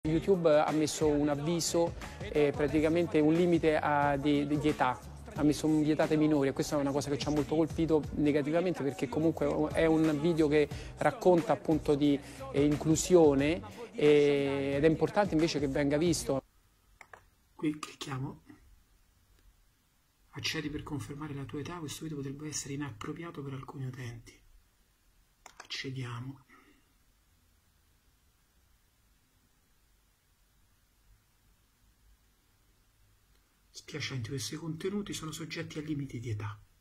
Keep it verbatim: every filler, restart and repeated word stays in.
YouTube ha messo un avviso, eh, praticamente un limite a, di, di età, ha messo un vietate minori e questa è una cosa che ci ha molto colpito negativamente perché comunque è un video che racconta appunto di eh, inclusione eh, ed è importante invece che venga visto. Qui clicchiamo, accedi per confermare la tua età, questo video potrebbe essere inappropriato per alcuni utenti. Accediamo. Spiacenti, questi contenuti sono soggetti a limiti di età.